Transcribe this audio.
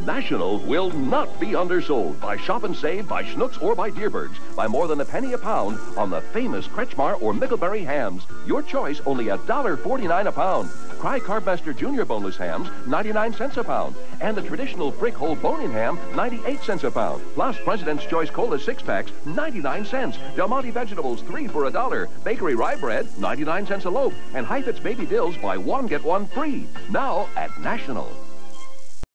National will not be undersold by Shop and Save, by Schnucks, or by Deerbirds by more than a penny a pound on the famous Kretschmar or Mickleberry hams. Your choice, only $1.49 a pound. Cry Carbmaster Junior boneless hams, 99 cents a pound. And the traditional brick whole bone-in ham, 98 cents a pound. Plus President's Choice Cola 6-packs, 99 cents. Del Monte vegetables, 3 for $1. Bakery rye bread, 99 cents a loaf. And Heifetz baby dills, buy one, get one free. Now at National.